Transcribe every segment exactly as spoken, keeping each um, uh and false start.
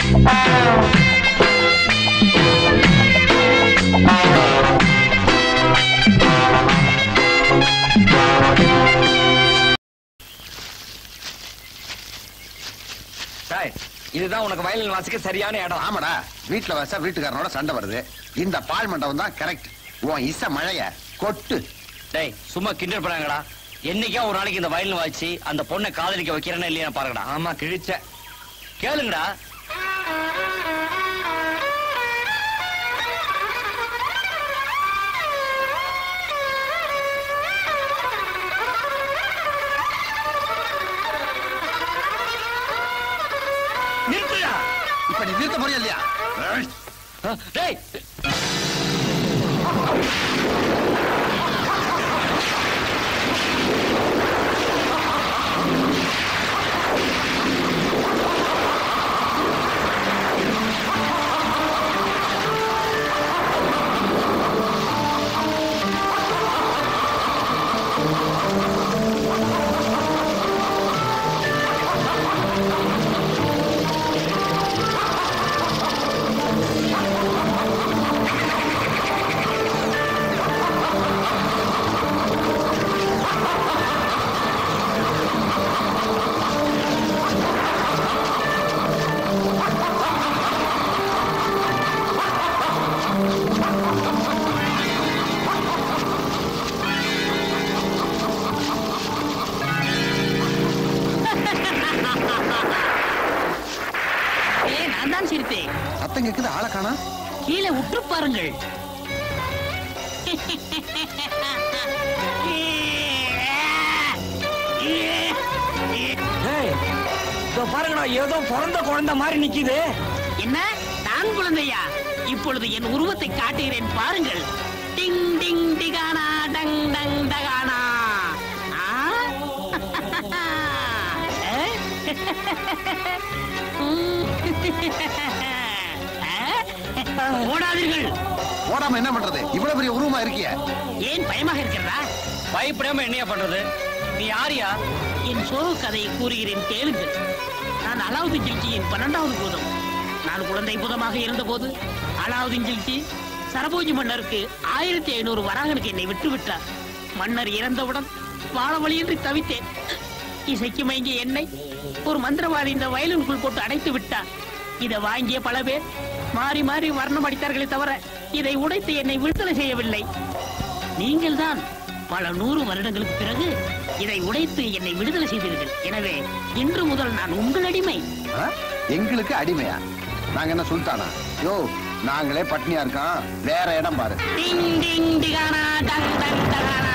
இதுதான் உனக்கு வயலின் வாசிக்க சரியான இடம். ஆமாடா, வீட்டுல வச்சா வீட்டுக்காரனோட சண்டை வருது. இந்த பால் மண்டபம் தான் கரெக்ட். உன் இசை மழைய கொட்டு. டேய் சும்மா கிண்டல் பண்ணாங்கடா. என்னைக்கா ஒரு நாளைக்கு இந்த வயலின் வாசி அந்த பொண்ணை காதலிக்க வைக்கிறேன்னு இல்லையா பாருங்கடா. ஆமா கிழிச்ச கேளுங்கடா. இப்ப நீ நிறுத்த போறியா இல்லையா? டேய் சத்தம் கேக்குது, ஆளை காணா. கீழே உற்று பாருங்கள். பாருங்கடா, ஏதோ பிறந்த குழந்தை மாதிரி நிக்குது. என்ன நான் குழந்தையா? இப்பொழுது என் உருவத்தை காட்டுகிறேன் பாருங்கள். டிங் டிங் டிகானா டங் டங் டகானா. ஓடாதீர்கள். ஓடாம என்ன பண்றது? இவ்வளவு பெரிய உருவமா இருக்கிய. ஏன் பயமாக இருக்கிறதா? பயப்படாம என்னையா பண்றது? நீ யாரியா? என் சோக கதையை கூறுகிறேன் கேளுங்கள். நான் அலாவுதீன் கில்ஜியின் பன்னெண்டாவது பூதம். நான் குழந்தை பூதமாக இருந்த போது அலாவுதீன் கில்ஜி சரபோஜி மன்னருக்கு ஆயிரத்தி ஐநூறு வராகனுக்கு என்னை விட்டு விட்டார். மன்னர் இறந்தவுடன் வாழ வழியின்றி தவித்தேன். இசைக்கு மயங்கிய என்னை ஒரு மந்திரவாதி இந்த வயலுக்குள் போட்டு அடைத்து விட்டார். இதை வாங்கிய பல பேர் மாறி மாறி வர்ணம் அடித்தார்களே தவிர இதை உடைத்து என்னை விடுதலை செய்யவில்லை. நீங்கள் தான் பல நூறு வருடங்களுக்கு பிறகு இதை உடைத்து என்னை விடுதலை செய்தீர்கள். எனவே இன்று முதல் நான் உங்கள் அடிமை. எங்களுக்கு அடிமையா? நாங்க என்ன சுல்தானா? யோ, நாங்களே பட்னியா இருக்கோம், வேற இடம் பாரு. டிங் டிங் டிகானா டங் டங் டகானா.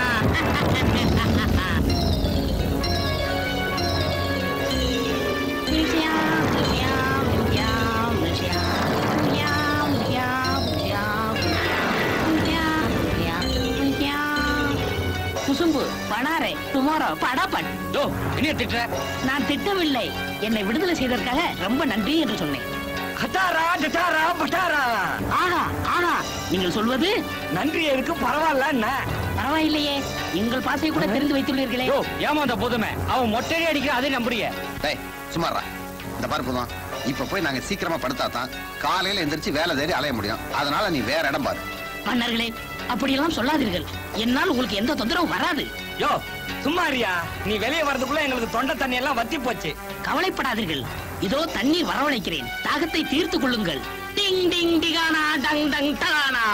குசும்பு பணாரே டுமாரோ படாபட். என்ன திட்ட? நான் திட்டவில்லை. என்னை விடுதலை செய்ததற்காக ரொம்ப நன்றி என்று சொன்னேன். கட்டாரா டட்டாரா பட்டாரா. ஆஹா ஆஹா, நீங்கள் சொல்வது நன்றி இருக்கு. பரவாயில்ல. என்ன பரவாயில்லையே, எங்கள் பாசை கூட தெரிந்து வைத்துள்ளீர்களே. ஏமாந்த போதுமே அவன் மொட்டையே அடிக்கிற அதே நம்புறிய. டேய் சுமாரா, இந்த பார்ப்பு தான். இப்ப போய் நாங்க சீக்கிரமா படுத்தாதான் காலையில எந்திரிச்சு வேலை தேடி அலைய முடியும். அதனால நீ வேற இடம் பாரு. மன்னர்களே, அப்படியெல்லாம் சொல்லாதீர்கள். என்னால் உங்களுக்கு எந்த தொந்தரவும் வராது. யோ சும்மாரியா, நீ வெளியே வரதுக்குள்ள எங்களுக்கு தொண்டை தண்ணி எல்லாம் வத்தி போச்சு. கவலைப்படாதீர்கள், இதோ தண்ணீர் வரவழைக்கிறேன். தாகத்தை தீர்த்து கொள்ளுங்கள். டிங் டிங் டிகானா டங் டங் டகானா.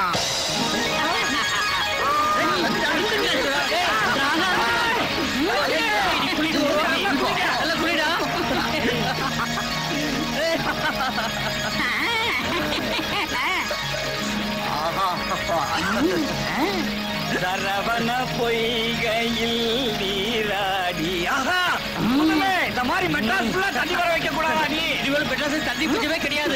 சரவண பொய்கையில் நீராடி. ஆஹா, இந்த மாதிரி மெட்ராஸ் ஃபுல்லா தண்ணி வர வைக்க கூடாதா? நீ இதுவரை மெட்ராஸ் தண்ணி பிடிச்சவே கிடையாது.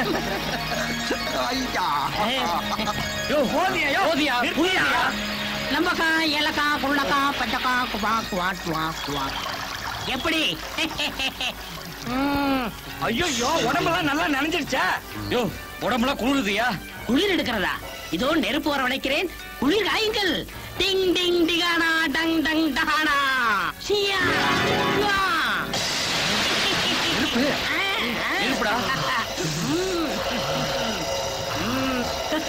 நம்பக்கா ஏலக்கா குள்ளக்கா பச்சக்கா குபா குவா குவா குவா. எப்படி? ஐயோ, உடம்பெல்லாம் நல்லா நனைஞ்சிருச்சா? யோ, உடம்பெல்லாம் குளிருதியா? குளிர் எடுக்கிறதா? இதோ நெருப்பு வரவழைக்கிறேன். குளிர் காயுங்கள். டிங் டிங் டிகானா டங் டங் டகானா. சியா இருப்புடா.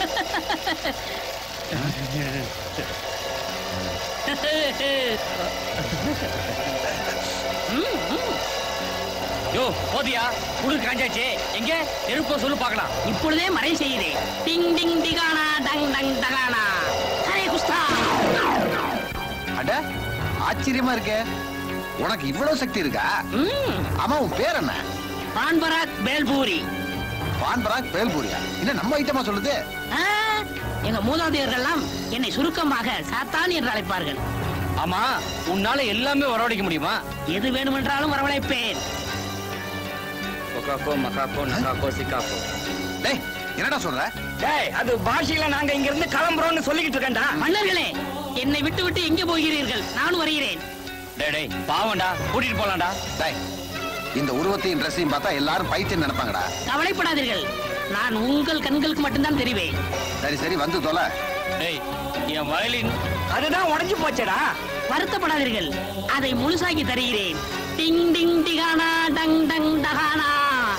யோ போதியா குளிர் காஞ்சாச்சு எங்க நெருப்ப சொல்லு பார்க்கலாம். இப்பொழுதே மறை செய்கிறேன். டிங் டிங் டிகானா டங் டங் டகானா. அரே குஸ்தா. அட ஆச்சரியமா இருக்கே, உனக்கு இவ்வளவு சக்தி இருக்கா? ம். ஆமா, உன் பேர் என்ன? பான்பராக் பேல்பூரி. பான்பராக் பேல்பூரியா? என்ன நம்ம ஐட்டமா சொல்லுது? ஆ, எங்க மூதாதையர்கள்லாம் என்னை சுருக்கமாக சாத்தான் என்று அழைப்பார்கள். ஆமா, உன்னால எல்லாமே வரவழைக்க முடியுமா? எது வேண்டுமென்றாலும் வரவழைப்பேன். கொக்காக்கோ மக்காக்கோ நகாக்கோ சிக்காக்கோ. டேய், என்னடா சொல்ற? டேய், அது பாஷையில நாங்க இங்க இருந்து கிளம்புறோம்னு சொல்லிக்கிட்டு இருக்கேன்டா. மன்னர்களே, என்னை விட்டு விட்டு எங்கே போகிறீர்கள்? நானும் வருகிறேன். டேய் டேய், பாவம்டா, கூட்டிட்டு போலாம்டா. டேய், இந்த உருவத்தையும் ட்ரெஸ்ஸையும் பார்த்தா எல்லாரும் பைத்தியம் நினைப்பாங்கடா. கவலைப்படாதீர்கள், நான் உங்கள் கண்களுக்கு மட்டும்தான் தெரிவேன். சரி சரி, வந்து தொலை. டேய், என் வயலின் அதுதான் உடைஞ்சு போச்சடா. வருத்தப்படாதீர்கள், அதை முழுசாக்கி தருகிறேன். டிங் டிங் டிகானா டங் டங் டகானா.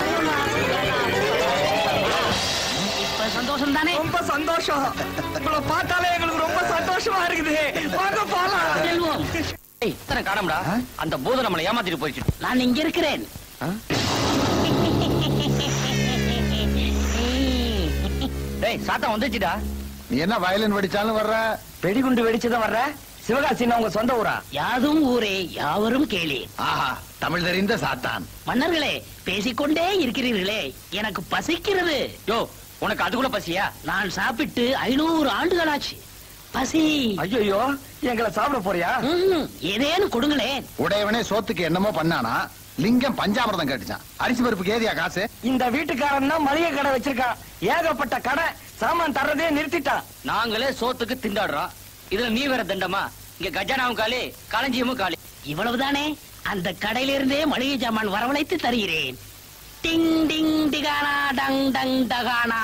இப்ப சந்தோஷம் தானே? ரொம்ப சந்தோஷம். உங்களை பார்த்தாலே எங்களுக்கு ரொம்ப சந்தோஷமா இருக்குது. வாங்க போலாம். செல்வோம். ஏய், இத்தனை காணோம்டா. அந்த பூதம் நம்மளை ஏமாத்திட்டு போயிடுச்சு. நான் இங்க இருக்கிறேன். டேய், சாத்தா வந்துச்சுடா. நீ என்ன வயலின் வெடிச்சாலும் வர்ற? வெடிகுண்டு வெடிச்சுதான் வர்ற. சிவகாசின்னா உங்க சொந்த ஊரா? யாதும் ஊரே யாவரும் கேளே. ஆஹா, தமிழ் தெரிந்த சாத்தான். மன்னர்களே, பேசிக்கொண்டே இருக்கிறீர்களே, எனக்கு பசிக்கிறது. யோ, உனக்கு அது கூட பசியா? நான் சாப்பிட்டு ஐநூறு ஆண்டுகளாச்சு. பசி. ஐயோ, எங்களை சாப்பிட போறியா? ம்ம், ஏதேனும் கொடுங்களேன். உடையவனே சோத்துக்கு என்னமோ பண்ணானா, லிங்கம் பஞ்சாமிரதம் கேட்டுச்சான். அரிசி பருப்புக்கு ஏதியா காசு? இந்த வீட்டுக்காரன் தான் மளிகை கடை வச்சிருக்கான். ஏகப்பட்ட கடை, சாமான் தர்றதே நிறுத்திட்டான். நாங்களே சோத்துக்கு திண்டாடுறோம், இதுல நீ வேற தண்டமா? இங்க கஜானாவும் காலி, களஞ்சியமும் காலி. இவ்வளவுதானே? அந்த கடையிலிருந்தே மளிகை சாமான் வரவழைத்து தருகிறேன். டிங் டிங் டிகானா டங் டங் டகானா.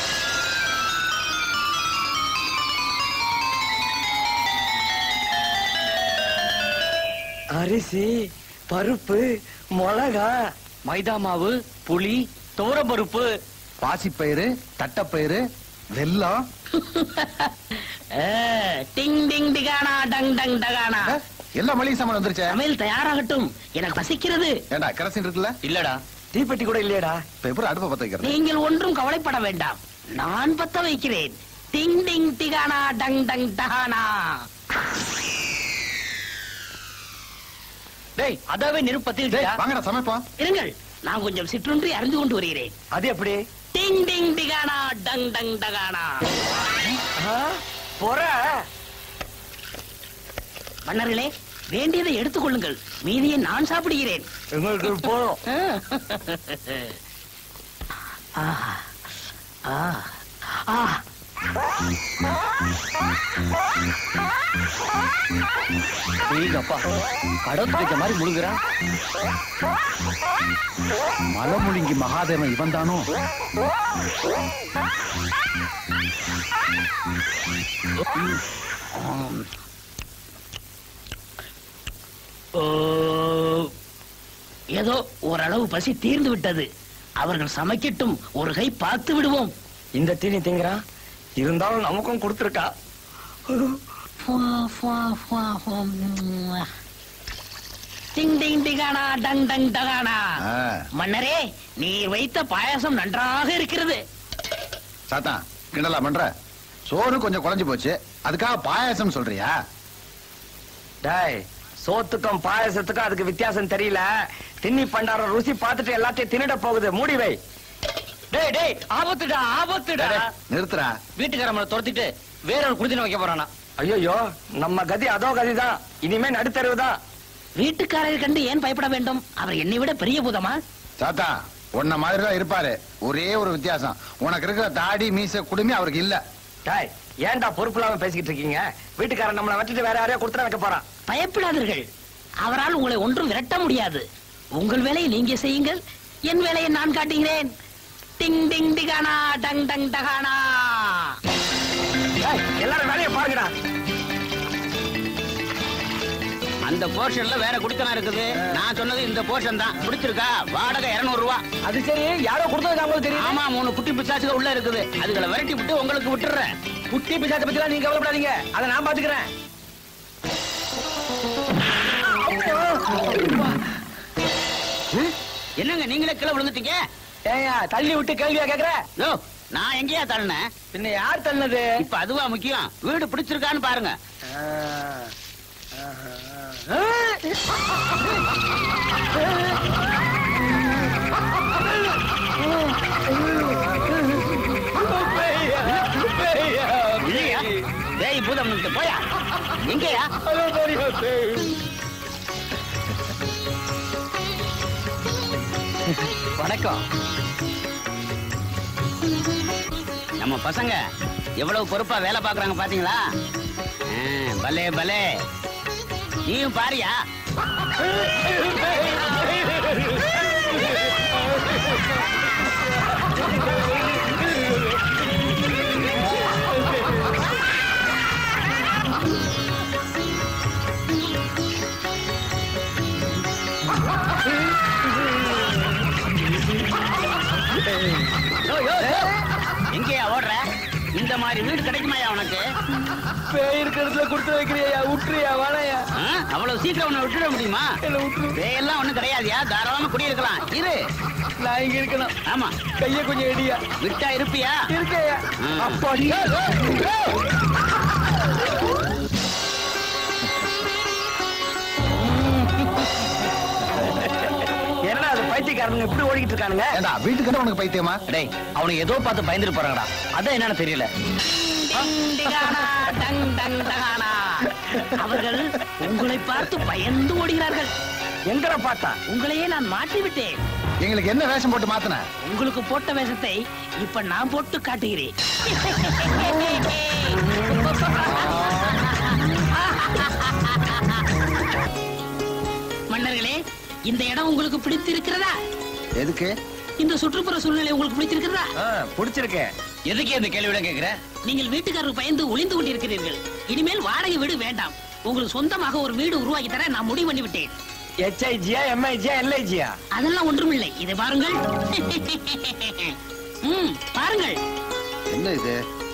அரிசி, பருப்பு, மிளகா, மைதா மாவு, புளி, துவரம்பருப்பு, பாசிப்பயிறு, தட்டப்பயிறு, வெல்லம். ஆ, டிங் டிங் டிகானா டங் டங் டகானா. அஹ், எல்லா மளிகை சாமான் வந்துருச்சே. சமையல் தயாராகட்டும், எனக்கு பசிக்கிறது. ஏண்டா, கெரசின் இருக்குல்ல? இல்லடா, தீப்பெட்டி கூட இல்லையடா. இப்ப எப்படி அடுப்பை பத்த வைக்கிறது? நீங்கள் ஒன்றும் கவலைப்பட வேண்டாம், நான் பத்த வைக்கிறேன். டிங் டிங் டிகானா டங் டங் டகானா. டேய், அதாவே நெருப்பத்தி டேய், வாங்கடா சமைப்போம். இருங்கள், நான் கொஞ்சம் சிற்றுண்டி அறிந்து கொண்டு வருகிறேன். அது எப்படி? டிங் டிங் டிகானா டங் டங் டகானா. போற மன்னர்களே, வேண்டியதை எடுத்துக் கொள்ளுங்கள், மீதியை நான் சாப்பிடுகிறேன். எங்களுக்கு போறோம். ஆ, ஆ, ஆ. அப்பா, கடவுள் வைக்க மாதிரி முழுங்குறான். மலமுழுங்கி மகாதேவன் இவன் தானோ? ஓ, ஏதோ ஓரளவு பசி தீர்ந்து விட்டது. அவர்கள் சமைக்கட்டும், ஒரு கை பார்த்து விடுவோம். இந்த தீனி திங்கிறான், இருந்தாலும் நமக்கும் கொடுத்துருக்கா. டிங் டிங் டிகானா டங் டங் டகானா. ஆ. மன்னரே, நீர் வைத்த பாயாசம் நன்றாக இருக்கிறது. சாத்தான், கிண்டலா பண்ற? சோறு கொஞ்சம் குழஞ்சு போச்சு, அதுக்காக பாயாசம் சொல்றியா? டேய், சோத்துக்கும் பாயசத்துக்கும் அதுக்கு வித்தியாசம் தெரியல. திண்ணி பண்டார ருசி பார்த்துட்டு எல்லாத்தையும் தின்னுட போகுது. மூடி வை. டேய் டேய், ஆபத்துடா ஆபத்துடா. டேய், டேய், நிறுத்துறா. வீட்டுக்காரம்மளை துரத்திட்டு வேற ஒரு குடித்தன வைக்க போறானா? ஐயோ, நம்ம கதி அதோ கதிதான். இனிமே நடுத்தருவுதான். வீட்டுக்காரரை கண்டு ஏன் பயப்பட வேண்டும்? அவர் என்னை விட பெரிய பூதமா? சாத்தா, உன்ன மாதிரி தான் இருப்பாரு. ஒரே ஒரு வித்தியாசம், உனக்கு இருக்கிற தாடி மீச குடுமி அவருக்கு இல்ல. டேய், ஏன்டா பொறுப்பு இல்லாம பேசிக்கிட்டு இருக்கீங்க? வீட்டுக்காரன் நம்மளை வச்சுட்டு வேற யாரையா கொடுத்துட வைக்க போறான். பயப்படாதீர்கள், அவரால் உங்களை ஒன்றும் விரட்ட முடியாது. உங்கள் வேலையை நீங்க செய்யுங்கள், என் வேலையை நான் காட்டுகிறேன். டிங் டிங் டிகானா டங் டங் டகானா. டேய், எல்லாரும் வேலையை பாருங்கடா. அந்த போர்ஷன்ல வேற குடித்தனம் இருக்குது. நான் சொன்னது இந்த போர்ஷன் தான். பிடிச்சிருக்கா? வாடகை இருநூறு ரூபா. அது சரி, யாரோ கொடுத்தது உங்களுக்கு தெரியும். ஆமா, மூணு குட்டி பிசாசுகள் உள்ள இருக்குது. அதுகளை விரட்டி விட்டு உங்களுக்கு விட்டுறேன். குட்டி பிசாசை பத்தி எல்லாம் நீங்க கவலைப்படாதீங்க, அதை நான் பாத்துக்கிறேன். என்னங்க நீங்களே கீழே விழுந்துட்டீங்க? ஏயா தள்ளி விட்டு கேள்வியா கேக்குற? யோ, நான் எங்கேயா தள்ளினேன்? பின்ன யார் தள்ளினது? இப்ப அதுவா முக்கியம். வீடு பிடிச்சிருக்கான்னு பாருங்க. இல்லையா? பேய் பூதம் போயா? எங்கயா? வணக்கம். நம்ம பசங்க எவ்வளவு பொறுப்பா வேலை பாக்குறாங்க பாத்தீங்களா? பலே பலே. நீயும் பாரியா? எங்கேயா ஓடுற? இந்த மாதிரி வீடு கிடைக்குமாயா உனக்கு? பேய் இருக்கிறதுல கொடுத்து வைக்கிறியா? விட்டுறியா? வாழையா? அவ்வளவு சீக்கிரம் உன்னை விட்டுட முடியுமா? பேயெல்லாம் ஒண்ணும் கிடையாதுயா. தாராளமா குடியிருக்கலாம். இரு, நான் இங்க இருக்கணும். ஆமா, கைய கொஞ்சம் எடியா. விட்டா இருப்பியா? இருக்கையா? அப்பாடி. என்னடா அது பைத்தியக்காரனுங்க இப்படி ஓடிக்கிட்டு இருக்கானுங்க? ஏண்டா வீட்டுக்கு உனக்கு பைத்தியமா? டேய், அவனுக்கு ஏதோ பார்த்து பயந்துட்டு போறாங்கடா. அதான் என்னன்னு தெரியல. அவர்கள் உங்களை பார்த்து பயந்து ஓடுகிறார்கள். எங்கட பார்த்தா? உங்களையே நான் மாற்றி விட்டேன். எங்களுக்கு என்ன வேஷம் போட்டு மாத்தின? உங்களுக்கு போட்ட வேஷத்தை இப்ப நான் போட்டு காட்டுகிறேன். மன்னர்களே, இந்த இடம் உங்களுக்கு பிடித்திருக்கிறதா? எதுக்கு? இந்த சுற்றுப்புற சூழ்நிலை உங்களுக்கு பிடித்திருக்கிறதா? பிடிச்சிருக்கு. எதுக்கு இந்த கேள்வியோட கேக்குற? நீங்கள் வீட்டுக்காரருக்கு பயந்து ஒளிந்து கொண்டிருக்கிறீர்கள். இனிமேல் வாடகை வீடு வேண்டாம். உங்களுக்கு சொந்தமாக ஒரு வீடு உருவாக்கி தர நான் முடிவு பண்ணி விட்டேன். எச்ஐஜியா, எம்ஐஜியா, எல்ஐஜியா? அதெல்லாம் ஒன்றுமில்லை. இதை பாருங்கள். ம், பாருங்கள். என்ன இது?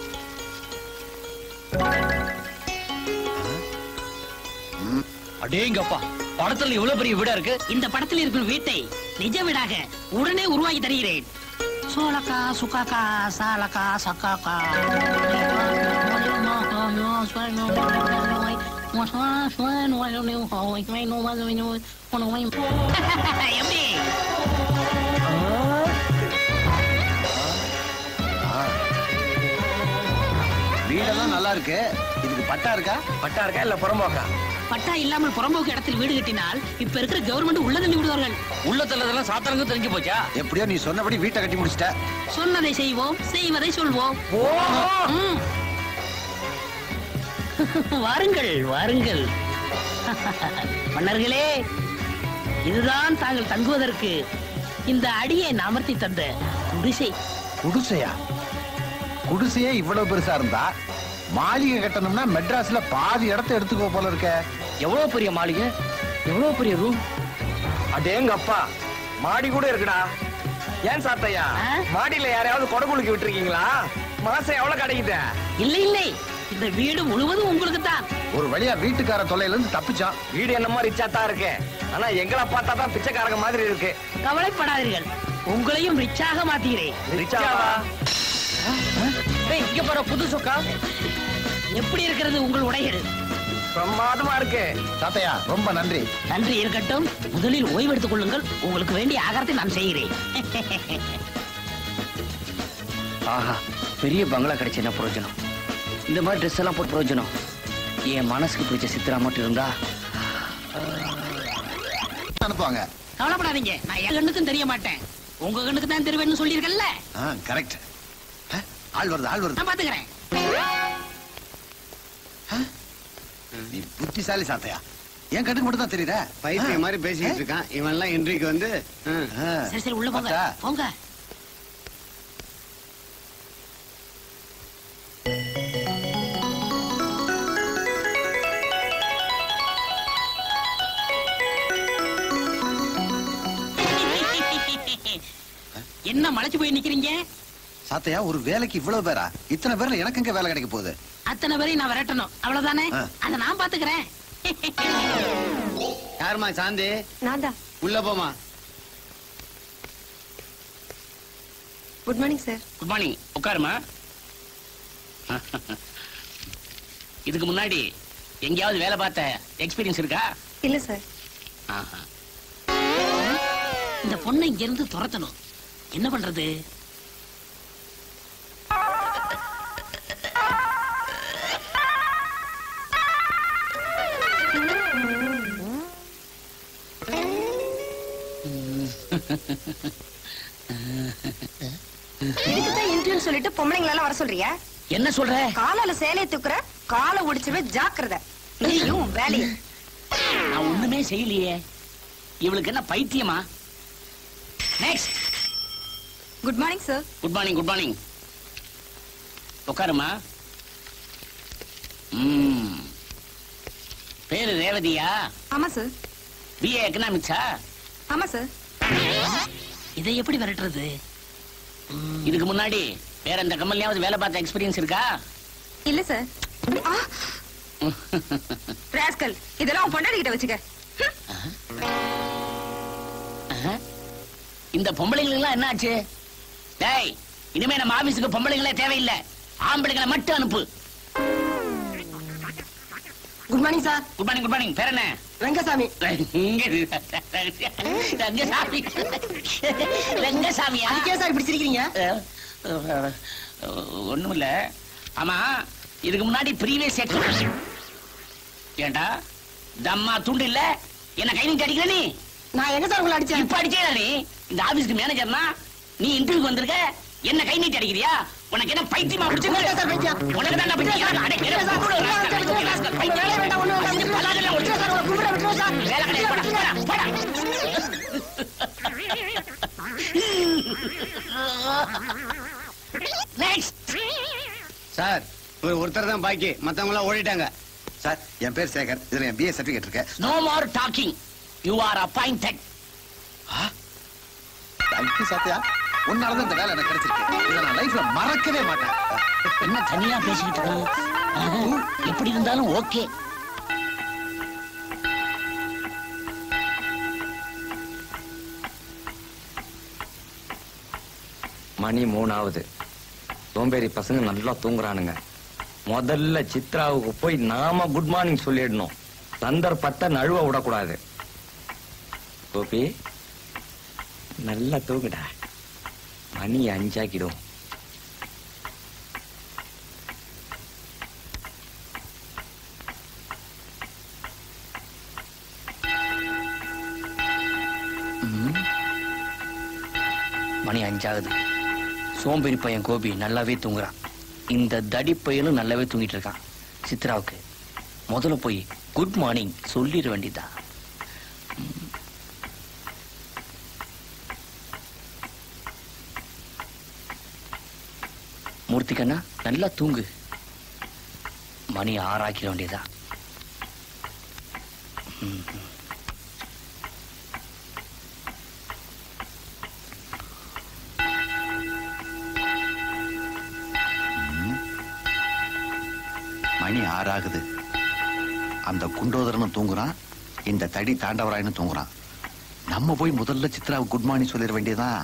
அடேங்கப்பா, படத்துல இவ்வளவு பெரிய வீடா இருக்கு. இந்த படத்தில் இருக்கும் வீட்டை நிஜ வீடாக உடனே உருவாக்கி தருகிறேன். சோலக்கா சுக்காக்கா சாலக்கா சக்காக்கா. எப்படி? வீடெல்லாம் நல்லா இருக்கு. இதுக்கு பட்டா இருக்கா? பட்டா இருக்கா இல்ல புறம்போக்கா? பட்டா இல்லாமல் புறம்போக்கு இடத்தில் வீடு கட்டினால் இப்ப இருக்கிற கவர்மெண்ட் உள்ள தள்ளி விடுவார்கள். உள்ள தள்ளதெல்லாம் சாத்தானுக்கு தெரிஞ்சு போச்சா? எப்படியோ நீ சொன்னபடி வீட்டை கட்டி முடிச்சிட்ட. சொன்னதை செய்வோம், செய்வதை சொல்வோம். ம். வாருங்கள் வாருங்கள். மன்னர்களே, இதுதான் தாங்கள் தங்குவதற்கு இந்த அடியை அமர்த்தி தந்த குடிசை. குடிசையா? குடிசையே இவ்வளவு பெருசா இருந்தா மாளிகை கட்டணும்னா மெட்ராஸ்ல பாதி இடத்தை எடுத்துக்கோ போல இருக்க. எவ்வளவு பெரிய மாளிகை, எவ்வளவு பெரிய ரூம். அடேங்க அப்பா, மாடி கூட இருக்குடா. ஏன் சாத்தையா, மாடியில யாரையாவது கொடை குலுக்கி விட்டுருக்கீங்களா? மாசம் எவ்வளவு கிடைக்குது? இல்லை இல்லை, இந்த வீடு முழுவதும் உங்களுக்கு தான். ஒரு வழியா வீட்டுக்கார தொல்லையில இருந்து தப்பிச்சான். வீடு என்னமோ ரிச்சா தான் இருக்கு. ஆனா எங்களை பார்த்தா தான் பிச்சைக்காரங்க மாதிரி இருக்கு. கவலைப்படாதீர்கள், உங்களையும் ரிச்சாக மாத்துகிறேன். ரிச்சாவா? இங்க பாரு, புது சொக்கா. எப்படி இருக்கிறது உங்கள் உடைகள்? பிரமாதமா இருக்கு. தாத்தையா, ரொம்ப நன்றி. நன்றி இருக்கட்டும். முதலில் ஓய்வு எடுத்துக் கொள்ளுங்கள். உங்களுக்கு வேண்டிய ஆகாரத்தை நான் செய்கிறேன். ஆஹா, பெரிய பங்களா கிடைச்ச என்ன பிரயோஜனம்? இந்த மாதிரி ட்ரெஸ் எல்லாம் போட்டு பிரயோஜனம்? என் மனசுக்கு பிடிச்ச சித்ரா மட்டும் இருந்தா அனுப்புவாங்க. கவலைப்படாதீங்க, நான் என் கண்ணுக்கும் தெரிய மாட்டேன். உங்க கண்ணுக்கு தான் தெரிவேன்னு சொல்லியிருக்கேன்ல. கரெக்ட். ஆள் வருது, ஆள் வருது. நான் பாத்துக்கிறேன். நீ புத்திசாலி சாத்தையா. என் கண்ணுக்கு மட்டும் தான் தெரியுதா? பைத்திய மாதிரி பேசிட்டு இருக்கான் இவன் எல்லாம். இன்றைக்கு வந்து சரி சரி உள்ள போங்க போங்க. என்ன மலைச்சு போய் நிக்கிறீங்க? சாத்தையா ஒரு வேலைக்கு இவ்வளவு பேரா? இத்தனை பேர்ல எனக்கு எங்க வேலை கிடைக்க போகுது? அத்தனை பேரையும் நான் விரட்டணும் அவ்வளவுதானே? அத நான் பாத்துக்கிறேன். யாருமா சாந்தி? நான் தான். உள்ள போமா. Good morning sir. Good morning. உட்காருமா. இதுக்கு முன்னாடி எங்கேயாவது வேலை பார்த்த எக்ஸ்பீரியன்ஸ் இருக்கா? இல்ல சார். இந்த பொண்ணை இங்க இருந்து துரத்தணும். என்ன பண்றது? இதுக்குதான் இன்டர்வியூ சொல்லிட்டு பொம்பளைங்களெல்லாம் வர சொல்றியா? என்ன சொல்ற? காலால சேலையை தூக்குற, காலை ஒடிச்சுவே ஜாக்கிரதை. நீயும் வேலையை. நான் ஒண்ணுமே செய்யலையே. இவளுக்கு என்ன பைத்தியமா? Next. Good morning sir. Good morning. Good morning. உட்காருமா. ம். பேரு ரேவதியா? ஆமா சார். பிஏ எக்கனாமிக்ஸா? ஆமா சார். இதை எப்படி விரட்டுறது? இதுக்கு முன்னாடி வேற எந்த கம்பெனியாவது வேலை பார்த்த எக்ஸ்பீரியன்ஸ் இருக்கா? இல்ல சார். ராஸ்கல், இதெல்லாம் பொண்டாட்டி கிட்ட வச்சுக்க. இந்த பொம்பளைங்களுக்கு என்ன ஆச்சு? டேய், இனிமே நம்ம ஆபீஸுக்கு பொம்பளைங்களே தேவையில்லை. ஆம்பளைங்களை மட்டும் அனுப்பு. Good morning sir. Good morning. Good morning. பேர் என்ன? ரங்கசாமி. ரங்கசாமி. ரங்கசாமியா? அதுக்கே சார் இப்படி சிரிக்கிறீங்க? ஒண்ணும் இல்ல. ஆமா, இதுக்கு முன்னாடி ப்ரீவியஸ் ஏண்டா தம்மா துண்டு இல்ல என்ன கை நீட்டி அடிக்கிற நீ? நான் எங்க சார் உங்களை அடிச்சேன்? இப்ப அடிச்சே நீ இந்த ஆபீஸ்க்கு மேனேஜர்னா நீ இன்டர்வியூக்கு வந்திருக்க, என்ன கை நீட்டி அடிக்கிறியா? உனக்கு என்ன பைத்தியமா பிடிச்சு? சார் பைத்தியம். உனக்கு தான் பைத்தியம். அடே வேலை வேண்டாம், ஒண்ணு வேண்டாம். வேலை கிடையாது. போடா போடா. நெக்ஸ்ட். சார் ஒரு ஒருத்தர் தான் பாக்கி, மத்தவங்க எல்லாம் ஓடிட்டாங்க. சார் என் பேர் சேகர். இதுல என் பிஏ சர்டிபிகேட் இருக்கு. No more talking. You are appointed. Thank you Sathiya. உன்னாலதான் இந்த வேலை எனக்கு கிடைச்சிருக்கு. இதை நான் லைஃப்ல மறக்கவே மாட்டேன். என்ன தனியா பேசிக்கிட்டு இருக்காங்க? எப்படி இருந்தாலும் ஓகே. மணி மூணாவது. சோம்பேறி பசங்க நல்லா தூங்குறானுங்க. முதல்ல சித்ராவுக்கு போய் நாம குட் மார்னிங் சொல்லிடணும். சந்தர்ப்பத்தை நழுவ விடக்கூடாது. கோபி, நல்லா தூங்குடா. மணி அஞ்சாக்கிடும். மணி அஞ்சாகுது. சோம்பேறி பையன் கோபி நல்லாவே தூங்குறான். இந்த தடி பையனும் நல்லாவே தூங்கிட்டு இருக்கான். சித்ராவுக்கு முதல்ல போய் குட் மார்னிங் சொல்லிட வேண்டியதா. மூர்த்தி கண்ணா நல்லா தூங்கு. மணி ஆறாக்கிட வேண்டியதா. மணி ஆறாகுது. அந்த குண்டோதரனும் தூங்குறான், இந்த தடி தாண்டவராயனும் தூங்குறான். நம்ம போய் முதல்ல சித்ராவுக்கு குட் மார்னிங் சொல்லிட வேண்டியதான்.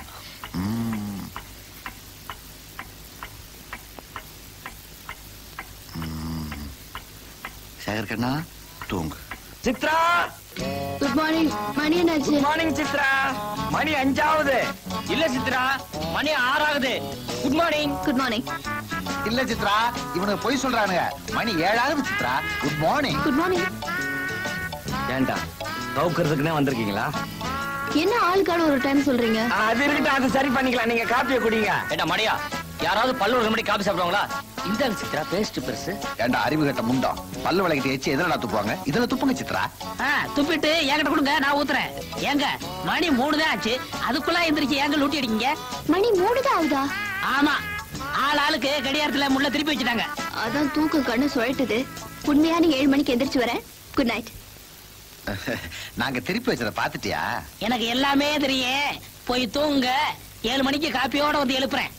சேகர் கண்ணா தூங்கு. Chitra, good morning. மணி என்னாச்சு? Good morning Chitra. மணி அஞ்சாவது. இல்ல சித்ரா, மணி ஆறாவது. Good morning. Good morning. இல்ல சித்ரா, இவனுக்கு பொய் சொல்றானுங்க. மணி ஏழாவது Chitra. Good morning. Good morning. ஏண்டா கவுக்கிறதுக்குனே வந்திருக்கீங்களா? என்ன ஆளுக்கான ஒரு டைம் சொல்றீங்க? அது இருக்கட்டும், அது சரி பண்ணிக்கலாம். நீங்க காப்பியை குடிங்க. ஏண்டா மணியா, யாராவது பல்லு ஒரு மணி காப்பி சாப்பிடுவாங்களா? இந்த சித்ரா பேஸ்ட் பெருசு. ஏண்டா அறிவு கட்ட முண்டம், பல்லு விளக்கிட்டு எச்சு எதுல துப்புவாங்க? இதுல துப்புங்க சித்ரா. துப்பிட்டு என்கிட்ட கொடுங்க, நான் ஊத்துறேன். ஏங்க மணி மூணு தான் ஆச்சு, அதுக்குள்ள எந்திரிச்சு ஏங்க லூட்டி அடிக்கீங்க? மணி மூணு தான் ஆகுதா? ஆமா, ஆள் ஆளுக்கு கடியாரத்துல முள்ள திருப்பி வச்சுட்டாங்க. அதான் தூக்கம் கண்ணு சுழட்டுது. உண்மையான ஏழு மணிக்கு எந்திரிச்சு வரேன். Good night. நாங்க திருப்பி வச்சத பாத்துட்டியா? எனக்கு எல்லாமே தெரியும். போய் தூங்க. ஏழு மணிக்கு காப்பியோட வந்து எழுப்புறேன்.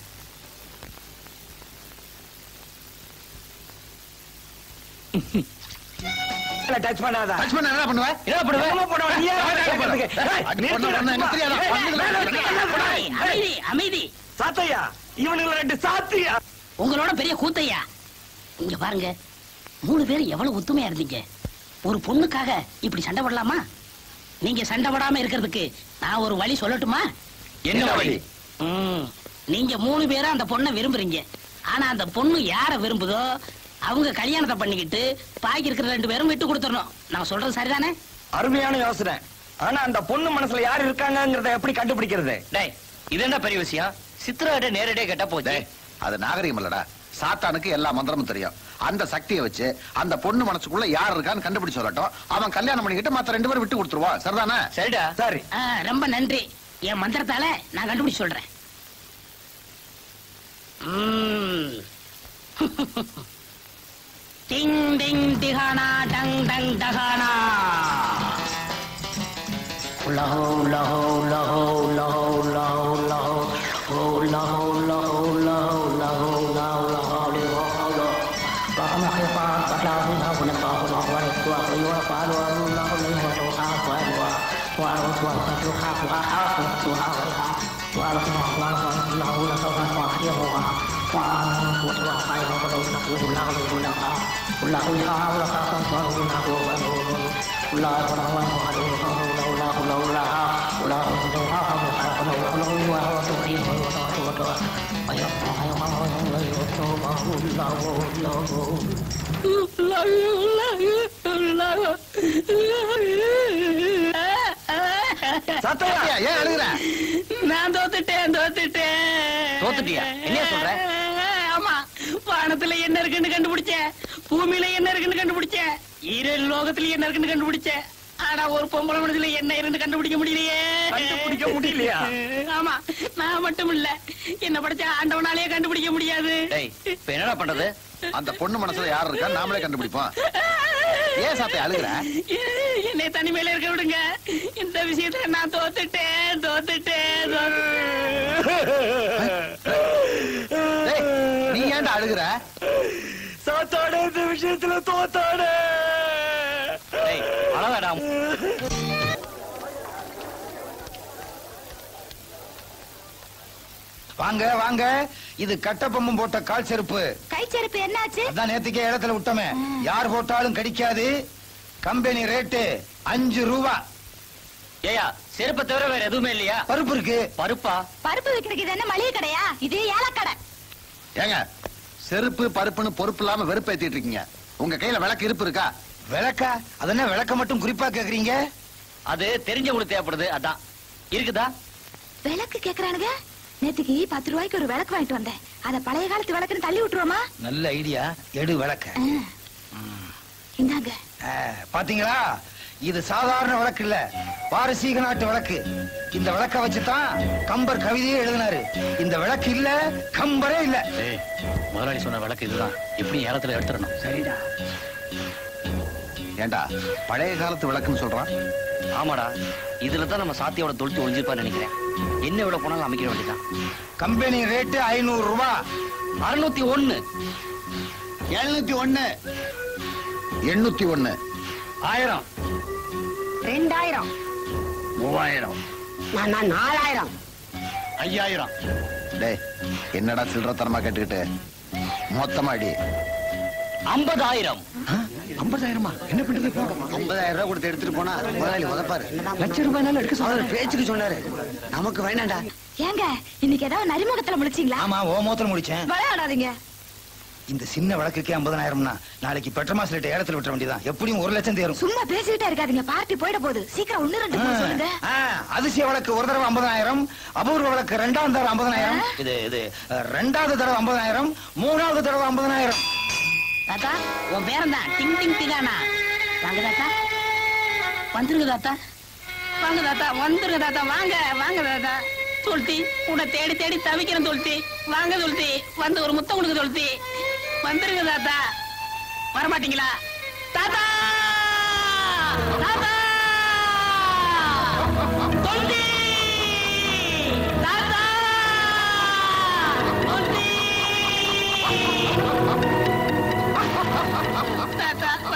டச் பண்ணாத. டச் பண்ண என்ன பண்ணுவ? என்ன பண்ணுவ? என்ன பண்ணுவ? நீ ஏன் அடி பொண்ணு ஒண்ணு எனக்கு தெரியாதா? அமைதி அமைதி. சாத்தையா, இவனுங்க ரெண்டு சாத்தியா. உங்களோட பெரிய கூத்தையா. இங்க பாருங்க, மூணு பேரும் எவ்வளவு ஒத்துமையா இருந்தீங்க. ஒரு பொண்ணுக்காக இப்படி சண்டை போடலாமா? நீங்க சண்டை போடாம இருக்கிறதுக்கு நான் ஒரு வழி சொல்லட்டுமா? என்ன வழி? ம், நீங்க மூணு பேரும் அந்த பொண்ணை விரும்புறீங்க. ஆனா அந்த பொண்ணு யார விரும்புதோ அவங்க கல்யாணத்தை பண்ணிக்கிட்டு பாக்கி இருக்கிற ரெண்டு பேரும் விட்டு கொடுத்துடணும். நான் சொல்றது சரிதானே? அருமையான யோசனை. ஆனா அந்த பொண்ணு மனசுல யார் இருக்காங்கங்கறத எப்படி கண்டுபிடிக்கிறது? டேய், இது என்ன பெரிய விஷயம்? சித்ராட நேரடியா கேட்டா போச்சு. அது நாகரிகம் இல்லடா. சாத்தானுக்கு எல்லா மந்திரமும் தெரியும். அந்த சக்தியை வச்சு அந்த பொண்ணு மனசுக்குள்ள யார் இருக்கான்னு கண்டுபிடிச்சு சொல்லட்டும். அவன் கல்யாணம் பண்ணிக்கிட்டு மத்த ரெண்டு பேரும் விட்டு கொடுத்துருவான். சரிதானே? சரிடா. சரி. ஆ, ரொம்ப நன்றி. என் மந்திரத்தால நான் கண்டுபிடிச்சு சொல்றேன். ம். டிங் டிங் டிகானா டங் டங் டகானா. லஹோ லஹோ லஹோ லஹோ லஹோ லஹோ லஹோ லஹோ லஹோ லஹோ லஹோ லஹோ லஹோ லஹோ பாமா ஹைபா பட்லாஹு லஹு நபாஹு லஹு வா யுவா பாலு லஹு லஹு ஹா வா வா வா பட்லு ஹா வா ஹா வா வா லஹு வா லஹு லஹு லஹு வா யஹு வா வா வா வா ஹாய் வா லஹு லஹு லஹு லஹு லஹு ஹா வா ஹா வா லஹு லஹு வா லஹு லஹு சாத்தையா, ஏன் அழுகுற? நான் தோத்துட்டேன் தோத்துட்டேன். தோத்துட்டியா? என்னையா சொல்ற? ஆமா, வானத்துல என்ன இருக்குன்னு கண்டுபிடிச்சேன், பூமியில என்ன இருக்குன்னு கண்டுபிடிச்சேன், ஈரல் லோகத்துல என்ன இருக்குன்னு கண்டுபிடிச்சேன். ஆனா ஒரு பொம்பளை மனசுல என்ன இருந்து கண்டுபிடிக்க முடியலையே. கண்டுபிடிக்க முடியலையா? ஆமா, நான் மட்டும் இல்ல, என்ன படிச்ச ஆண்டவனாலே கண்டுபிடிக்க முடியாது. டேய், இப்ப என்னடா பண்றது? அந்த பொண்ணு மனசுல யார் இருக்கா நாமளே கண்டுபிடிப்போம். ஏன் சாத்தை அழுகுற? என்னை தனிமையில இருக்க விடுங்க. இந்த விஷயத்துல நான் தோத்துட்டேன் தோத்துட்டேன் டேய், நீ ஏன்டா அழுகுற? சாத்தாட இந்த விஷயத்துல தோத்தாட. டேய், அழகாடா. வாங்க வாங்க, இது கட்டப்பொம்மன் போட்ட கால் செருப்பு. கை செருப்பு என்னாச்சு? அதான் நேத்துக்கே இடத்துல விட்டோமே. யார் போட்டாலும் கடிக்காது. கம்பெனி ரேட்டு அஞ்சு ரூபா. ஏயா, செருப்பை தவிர வேற எதுவுமே இல்லையா? பருப்பு இருக்கு. பருப்பா? பருப்பு வைக்கிறதுக்கு இது என்ன மளிகை கடையா? இது ஏலக்கடை. ஏங்க, செருப்பு பருப்புன்னு பொறுப்பு இல்லாம வெறுப்பேத்திட்டு இருக்கீங்க. உங்க கையில விளக்கு இருப்பு இருக்கா? விளக்கா? அதென்ன விளக்க மட்டும் குறிப்பா கேக்குறீங்க? அது தெரிஞ்சவங்களுக்கு தேவைப்படுது, அதான். இருக்குதா? விளக்கு கேக்குறானுங்க. நேத்துக்கு பத்து ரூபாய்க்கு ஒரு விளக்கு வாங்கிட்டு வந்தேன். அத பழைய காலத்து விளக்குன்னு தள்ளி விட்டுருவோமா? நல்ல ஐடியா. எடு விளக்க. இந்தாங்க. பாத்தீங்களா, இது சாதாரண விளக்கு இல்ல, பாரசீக நாட்டு விளக்கு. இந்த விளக்க வச்சுதான் கம்பர் கவிதையே எழுதினாரு. இந்த விளக்கு இல்ல, கம்பரே இல்ல. ஏய், முதலாளி சொன்ன விளக்கு இதுதான். எப்படி ஏலத்துல எடுத்துடணும். சரிடா. ஏண்டா பழைய காலத்து விளக்குன்னு சொல்றான்? ஆமாடா, இதுலதான் நம்ம சாத்தியோட தொழுத்து ஒளிஞ்சிருப்பான்னு நினைக்கிறேன். என்ன எவ்வளவு போனாலும் அமைக்கிற வேண்டியதான். கம்பெனி ரேட்டு ஐநூறு ரூபாய். அறுநூத்தி ஒண்ணு. எழுநூத்தி ஒண்ணு. எண்ணூத்தி ஒண்ணு. ஆயிரம். ரெண்டாயிரம். மூவாயிரம். நான் நாலாயிரம். ஐயாயிரம். டேய், என்னடா சில்லறத்தனமா கேட்டுக்கிட்டு? மொத்தமாடி ஐம்பதாயிரம். ஐம்பதாயிரமா? என்ன பண்றது? ஐம்பதாயிரம் ரூபாய் கொடுத்து எடுத்துட்டு போனா முதலாளி உதப்பாரு. லட்சம் ரூபாய் எடுக்க சொல்றாரு. பேச்சுக்கு சொன்னாரு, நமக்கு வேணாண்டா. ஏங்க, இன்னைக்கு ஏதாவது நரிமுகத்துல முடிச்சீங்களா? ஆமா, ஓ மோத்திரம் முடிச்சேன். விளையாடாதீங்க. இந்த சின்ன விளக்குக்கே ஐம்பதாயிரம்னா நாளைக்கு பெட்ரோமாஸ் லிட்ட ஏலத்துல விட்ட வேண்டியதான். எப்படியும் ஒரு லட்சம் தேரும். சும்மா பேசிக்கிட்டே இருக்காதீங்க, பார்ட்டி போயிட போகுது. சீக்கிரம் ஒண்ணு ரெண்டு மூணு சொல்லுங்க. ஆ, அதிசய விளக்கு ஒரு தடவை ஐம்பதாயிரம், அபூர்வ விளக்கு ரெண்டாவது தடவை ஐம்பதாயிரம், இது இது அஹ், ரெண்டாவது தடவை ஐம்பதாயிரம், மூணாவது தடவை ஐம்பதாயிரம். தாத்தா, உன் பேரன் தான் டிங் டிங் டிகானா. வாங்க தாத்தா, வந்துருங்க தாத்தா, வாங்க தாத்தா, வந்துருங்க தாத்தா, வாங்க வாங்க தாத்தா. தொல்தி, உன்னை தேடி தேடி தவிக்கிறேன் தொல்தி. வாங்க தொல்தி, வந்து ஒரு முத்தம் கொடுங்க தொல்தி. வந்துருங்க தாத்தா. வரமாட்டீங்களா தாத்தா? தாத்தா தொல்தி, தாத்தா.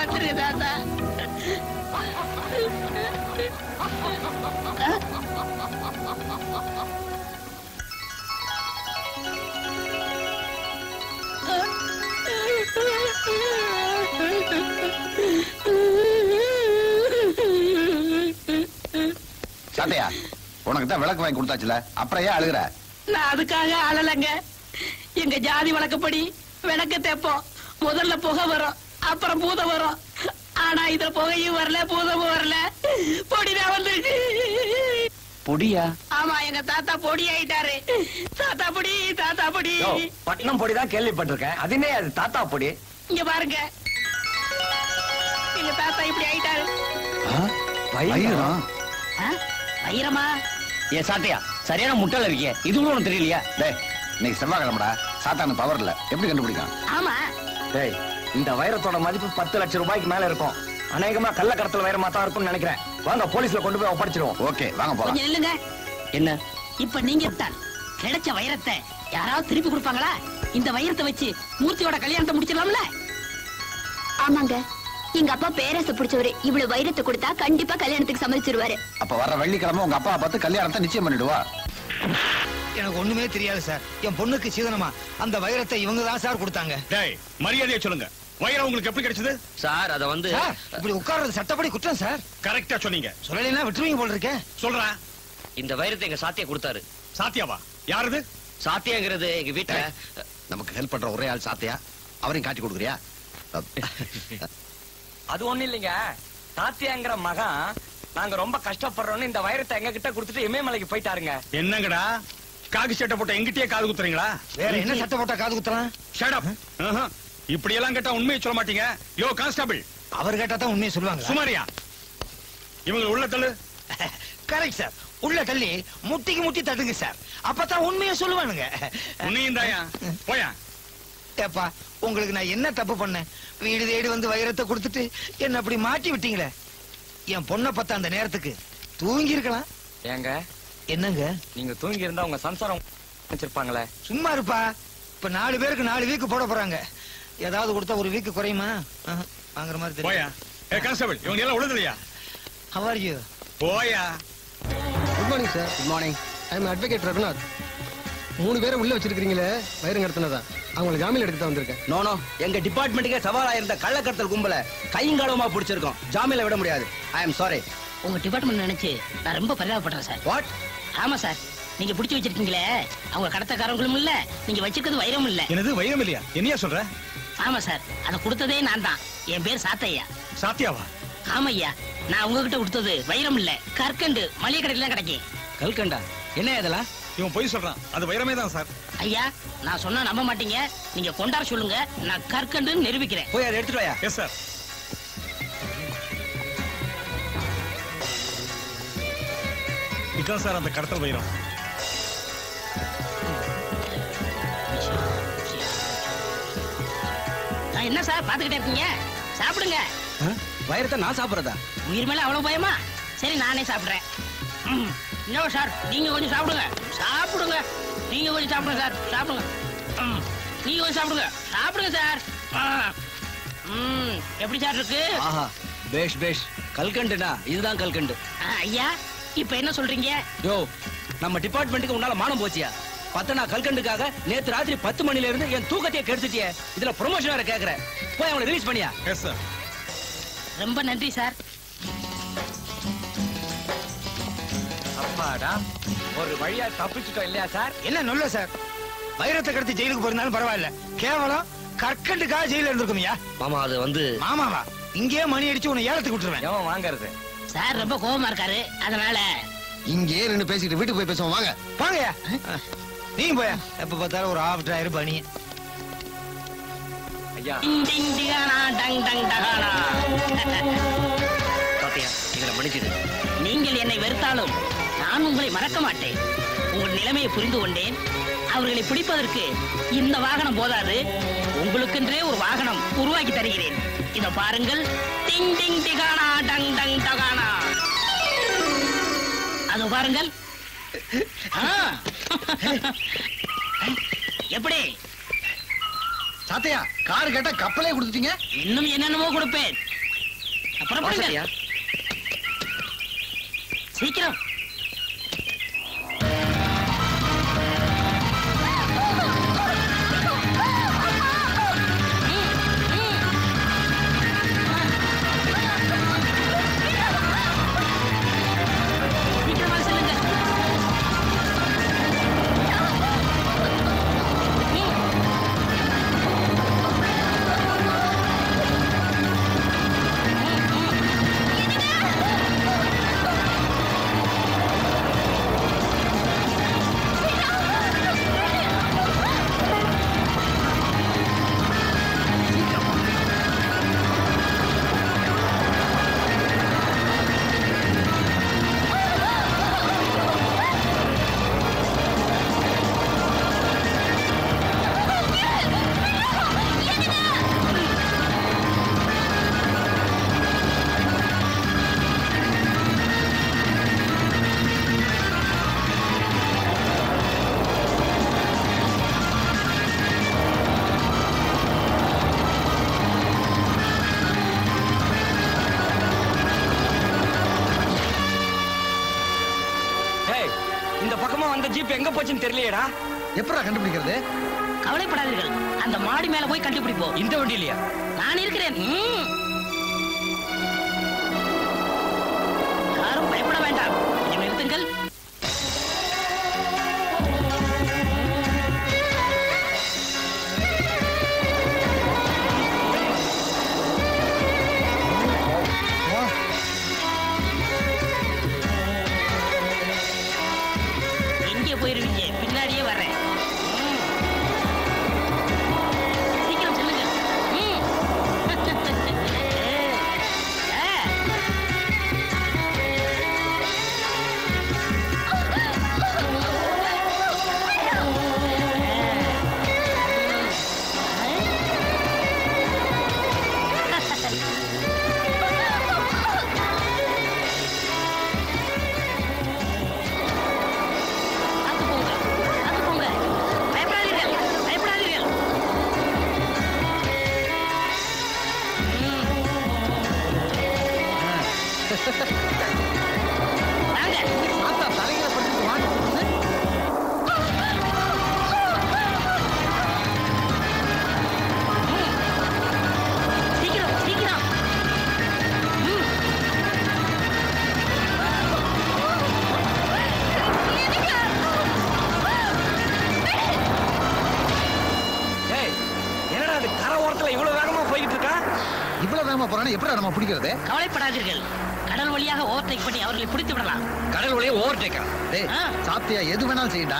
காப்பாத்துருங்க தாத்தா. சாட்டையா, உனக்கு தான் விளக்கு வாங்கி கொடுத்தாச்சுல, அப்புறம் ஏன் அழுகுற? நான் அதுக்காக அழலங்க. எங்க ஜாதி வழக்கப்படி விளக்க தேப்போம். முதல்ல புகை வரும், அப்புறம் பூதம் வரும். ஆனா இதுல புகையும் வரல, பூதமும் வரல, பொடிதான் வந்துருக்கு. பொடியா? ஆமா, எங்க தாத்தா பொடி ஆயிட்டாரு. தாத்தா பொடி, தாத்தா பொடி. யோ, பட்னம் பொடி தான் கேள்விப்பட்டிருக்கேன். அதுனே அது தாத்தா பொடி. இங்க பாருங்க, எங்க தாத்தா இப்படி ஆயிட்டாரு. வைரம்? ஆ? வைரமா? ஏ சாட்டையா, சரியான முட்டாள இருக்கிய. இது கூட உனக்கு தெரியலையா? டேய், இன்னைக்கு செவ்வாய்க்கிழமைடா, சாத்தானு பவர் இல்ல, எப்படி கண்டுபிடிக்கும்? ஆமா. டேய், இந்த வைரத்தோட மதிப்பு பத்து லட்சம் ரூபாய்க்கு மேல இருக்கும். அநேகமா கள்ள கடத்தல் வைரமா தான் இருக்கும்னு நினைக்கிறேன். வாங்க போலீஸ்ல கொண்டு போய் ஒப்படைச்சிருவோம். ஓகே, வாங்க போலாம். கொஞ்சம் நில்லுங்க. என்ன? இப்ப நீங்க தான் கிடைச்ச வைரத்தை யாராவது திருப்பி கொடுப்பாங்களா? இந்த வைரத்தை வச்சு மூர்த்தியோட கல்யாணத்தை முடிச்சிடலாம்ல? ஆமாங்க, எங்க அப்பா பேரரசு பிடிச்சவரு. இவ்வளவு வைரத்தை கொடுத்தா கண்டிப்பா கல்யாணத்துக்கு சம்மதிச்சிருவாரு. அப்ப வர்ற வெள்ளிக்கிழமை உங்க அப்பா பார்த்து கல்யாணத்தை நிச்சயம் பண்ணிடுவா. எனக்கு ஒண்ணுமே தெரியாது சார். என் பொண்ணுக்கு சீதனமா அந்த வைரத்தை இவங்க தான் சார் கொடுத்தாங்க. டேய், மரியாதையா சொல்லுங்க, வைரம் உங்களுக்கு எப்படி கிடைச்சது? சார், அத வந்து சார், இப்படி உட்கார்றது சட்டப்படி குற்றம் சார். கரெக்டா சொன்னீங்க. சொல்லலைன்னா விட்டுருவீங்க போல இருக்கேன். சொல்றேன். இந்த வைரத்தை எங்க சாத்தியா கொடுத்தாரு. சாத்தியாவா? யாருது? சாத்தியாங்கிறது எங்க வீட்டுல நமக்கு ஹெல்ப் பண்ற ஒரே ஆள் சாத்தையா, அவரையும் காட்டி கொடுக்குறியா? அது ஒண்ணு இல்லைங்க, தாத்தியாங்கிற மகன் நாங்க ரொம்ப கஷ்டப்படுறோம்னு இந்த வைரத்தை எங்க கிட்ட கொடுத்துட்டு இமயமலைக்கு போயிட்டாருங்க. என்னங்கடா, காக்கி சட்டை போட்ட எங்கிட்டயே காது குத்துறீங்களா? வேற என்ன சட்டை போட்டா காது குத்தலாம்? Shut up. இப்படி எல்லாம் கேட்டா உண்மையை சொல்ல மாட்டீங்க. யோ கான்ஸ்டபிள், அவர் கேட்டா தான் உண்மையை சொல்லுவாங்க. சுமாரியா, இவங்க உள்ள தள்ளு. Correct sir. உள்ள தள்ளி முட்டிக்கு முட்டி தட்டுங்க சார், அப்பதான் உண்மையை சொல்லுவானுங்க. உன்னையும் தாயா போயா. ஏப்பா, உங்களுக்கு நான் என்ன தப்பு பண்ணேன்? வீடு தேடி வந்து வைரத்தை கொடுத்துட்டு என்ன அப்படி மாட்டி விட்டீங்களே. என் பொண்ணை பத்த அந்த நேரத்துக்கு தூங்கி இருக்கலாம். ஏங்க, என்னங்க நீங்க தூங்கி இருந்தா உங்க சம்சாரம் வச்சிருப்பாங்களே. சும்மா இருப்பா. இப்ப நாலு பேருக்கு நாலு வீக்கு போட போறாங்க. ஏதாவது கொடுத்தா ஒரு வீக்கு குறையுமா? ஆஹா, வாங்குற மாதிரி போயா. தெரியும். ஏ கான்ஸ்டபிள், இவங்க எல்லாம் உள்ள தள்ளியா. How are you? போயா. Good morning sir. Good morning. I am advocate Raghunath. மூணு பேரை உள்ள வச்சிருக்கீங்களே, வைரம் கடத்தினதா? அவங்களை ஜாமீன் எடுத்து தான் வந்திருக்கேன். நோ நோ, எங்க டிபார்ட்மெண்ட்டுக்கே சவாலா இருந்த கள்ளக்கடத்தல் கும்பல கையங்காலமா பிடிச்சிருக்கோம். ஜாமீன்ல விட முடியாது. I am sorry. உங்க டிபார்ட்மெண்ட் நினைச்சு நான் ரொம்ப பரிதாபப்படுறேன் சார். வாட்? ஆமா சார், நீங்க பிடிச்சு வச்சிருக்கீங்களே, அவங்க கடத்தக்காரங்களும் இல்ல, நீங்க வச்சிருக்கிறது வைரம் இல்ல. என்னது வைரம் இல்லையா? என்னையா சொல்ற? ஆமா சார், அதை கொடுத்ததே நான் தான். என் பேர் சாத்தையா. சாத்தியாவா? ஆமா ஐயா, நான் உங்ககிட்ட கொடுத்தது வைரம் இல்ல, கற்கண்டு. மளிகை கடையில கிடைக்கும். கல்கண்டா? என்ன இதெல்லாம்? இவன் பொய் சொல்றான். அது வைரமே தான் சார். ஐயா, நான் சொன்னா நம்ப மாட்டீங்க. நீங்க கொண்டாட சொல்லுங்க, நான் கற்கண்டுன்னு நிரூபிக்கிறேன். போய் அதை எடுத்துட்டு வாயா. Yes sir. இதான் சார் அந்த கடத்தல் வைரம். நான் என்ன சார் பாத்துக்கிட்டே இருக்கீங்க? சாப்பிடுங்க. வைரத்தை நான் சாப்பிடுறதா? உயிர் மேல அவ்வளவு பயமா? சரி, நானே சாப்பிடுறேன். ம், இன்னும் சார், நீங்க கொஞ்சம் சாப்பிடுங்க. சாப்பிடுங்க, நீங்க கொஞ்சம் சாப்பிடுங்க சார். சாப்பிடுங்க. ம், நீங்க கொஞ்சம் சாப்பிடுங்க. சாப்பிடுங்க சார். ஆ. ம், எப்படி சார் இருக்கு? ஆஹா, பேஷ் பேஷ். கல்கண்டுனா இதுதான் கல்கண்டு. ஆ, ஐயா, இப்ப என்ன சொல்றீங்க? யோ, நம்ம டிபார்ட்மெண்ட்டுக்கு உன்னால மானம் போச்சியா? பத்தனா கல்கண்டுக்காக நேத்து ராத்திரி பத்து மணில இருந்து என் தூக்கத்தையே கெடுத்துட்டியே. இதுல ப்ரொமோஷன் வேற கேக்குறேன். போய் அவங்களை ரிலீஸ் பண்ணியா? Yes sir. ரொம்ப நன்றி சார். அப்பாடா, ஒரு வழியா தப்பிச்சுட்டோம் இல்லையா சார்? என்ன நல்ல சார், வைரத்தை கடத்தி ஜெயிலுக்கு போயிருந்தாலும் பரவாயில்ல, கேவலம் கற்கண்டுக்காக ஜெயில இருந்திருக்குமியா? மாமா, அது வந்து மாமாவா? இங்கேயே மணி அடிச்சு உன்னை ஏலத்துக்கு விட்டுருவேன். எவன் வாங்கறது? சார் ரொம்ப கோபமா இருக்காரு, அதனால இங்கே நின்னு பேசிட்டு வீட்டுக்கு போய் பேசுவோம். வாங்க வாங்கயா. நீங்க போயா. எப்ப பார்த்தாலும் ஒரு ஆஃப் டிரைவர் பணி. ஐயா, டிங் டிங் டிகானா, டங் டங் டகானா. சாத்தியா, எங்களை மன்னிச்சிடு. நீங்கள் என்னை வெறுத்தாலும் நான் உங்களை மறக்க மாட்டேன். உங்கள் நிலைமையை புரிந்து கொண்டேன். அவர்களை பிடிப்பதற்கு இந்த வாகனம் போதாது, உங்களுக்கென்றே ஒரு வாகனம் உருவாக்கி தருகிறேன். இத பாருங்கள். டிங் டிங் டிகானா, டங் டங் டகானா. அதோ பாருங்கள். ஆ. எப்படி? சாத்தையா, கார் கேட்டா கப்பலே கொடுத்துட்டீங்க. இன்னும் என்னென்னமோ கொடுப்பேன். புறப்படுங்க. சீக்கிரம். சீக்கிரமா செல்லுங்க. இந்த பக்கமா வந்த ஜீப் எங்க போச்சுன்னு தெரியலையேடா. எப்படா கண்டுபிடிக்கிறது? கவலைப்படாதீர்கள், அந்த மாடி மேல போய் கண்டுபிடிப்போம். இந்த வண்டி இல்லையா? நான் இருக்கிறேன். ம். யாரும் பயப்பட வேண்டாம். கொஞ்சம் நிறுத்துங்கள். போயிருவீங்க, பின்னாடியே வரேன். சீக்கிரம் சொல்லுங்க. கவலைப்படாதீர்கள், கடல் வழியாக ஓவர்டேக் பண்ணி அவர்களை பிடித்து விடலாம். கடல் வழியா ஓவர்டேக்கா? டேய், சாப்பிட்டியா? எது வேணாலும் செய்யடா.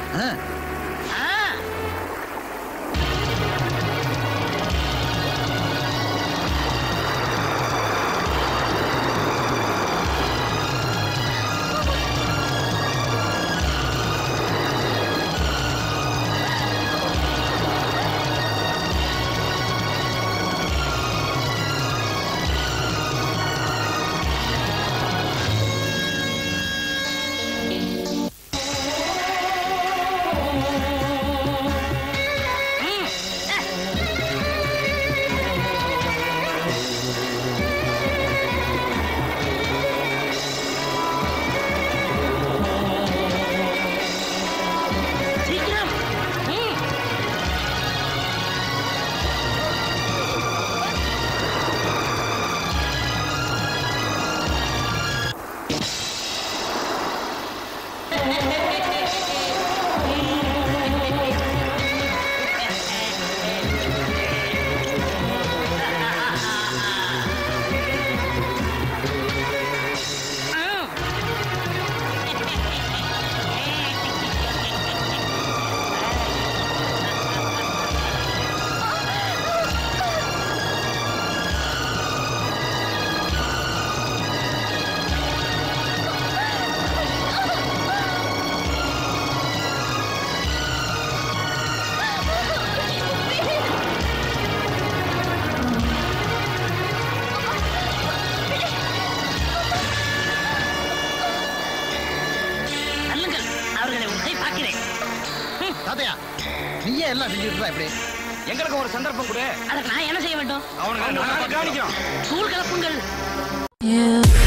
நீயே எல்லாம் செஞ்சுட்டு எப்படி? எங்களுக்கு ஒரு சந்தர்ப்பம் கொடு. அதுக்கு நான் என்ன செய்ய வேண்டும்? அவனுக்கு கவனிக்கிறோம். தூள் கலப்புங்கள். You